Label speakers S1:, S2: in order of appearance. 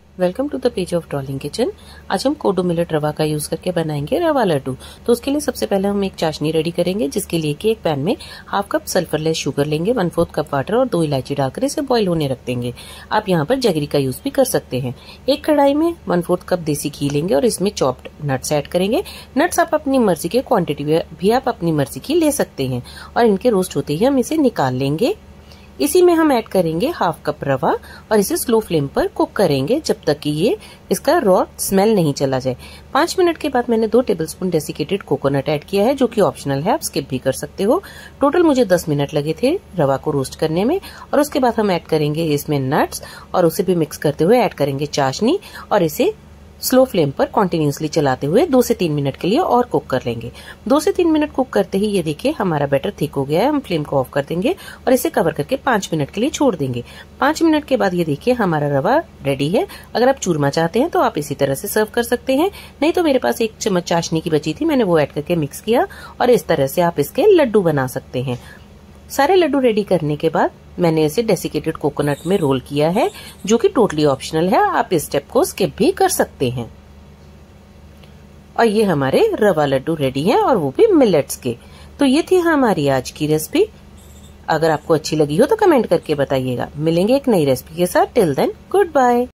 S1: Welcome to the page of darling kitchen. आज हम कोडो millet रवा का यूज करके बनाएंगे रवा लड्डू। तो उसके लिए सबसे पहले हम एक चाशनी रेडी करेंगे, जिसके लिए कि एक पैन में हाफ कप सल्फरलेस शुगर लेंगे, 1/4 कप वाटर और 2 इलायची डालकर इसे बॉईल होने रख देंगे। आप यहाँ पर जगरी का यूज भी कर सकते हैं। एक कढ़ाई में 1/4 कप देसी घी लेंगे और इसमें चॉप्ड नट्स ऐड करेंगे। नट्स आप अपनी मर्जी के क्वांटिटी भी आप अपनी मर्जी की ले सकते हैं और इनके रोस्ट होते ही हम इसे निकाल लेंगे। इसी में हम ऐड करेंगे हाफ कप रवा और इसे स्लो फ्लेम पर कुक करेंगे जब तक कि ये इसका रॉ स्मेल नहीं चला जाए। 5 मिनट के बाद मैंने 2 टेबलस्पून डेसिकेटेड कोकोनट ऐड किया है, जो कि ऑप्शनल है, आप स्किप भी कर सकते हो। टोटल मुझे 10 मिनट लगे थे रवा को रोस्ट करने में। और उसके बाद हम ऐड करेंगे इसमें नट्स और उसे भी मिक्स करते हुए ऐड करेंगे चाशनी और इसे स्लो फ्लेम पर कंटिन्यूअसली चलाते हुए 2 से 3 मिनट के लिए और कुक कर लेंगे। 2 से 3 मिनट कुक करते ही ये देखिए हमारा बैटर थिक हो गया है। हम फ्लेम को ऑफ कर देंगे और इसे कवर करके 5 मिनट के लिए छोड़ देंगे। 5 मिनट के बाद ये देखिए हमारा रवा रेडी है। अगर आप चूरमा चाहते हैं तो आप इसी तरह से सर्व कर सकते हैं, नहीं तो मेरे पास 1 चम्मच चाशनी की बची थी, मैंने वो ऐड करके मिक्स किया और इस तरह से आप इसके लड्डू बना सकते हैं। सारे लड्डू रेडी करने के बाद मैंने इसे डेसिकेटेड कोकोनट में रोल किया है, जो कि टोटली ऑप्शनल है, आप इस स्टेप को स्किप भी कर सकते हैं। और ये हमारे रवा लड्डू रेडी हैं और वो भी मिलेट्स के। तो ये थी हमारी आज की रेसिपी। अगर आपको अच्छी लगी हो तो कमेंट करके बताइएगा। मिलेंगे एक नई रेसिपी के साथ। Till then good bye.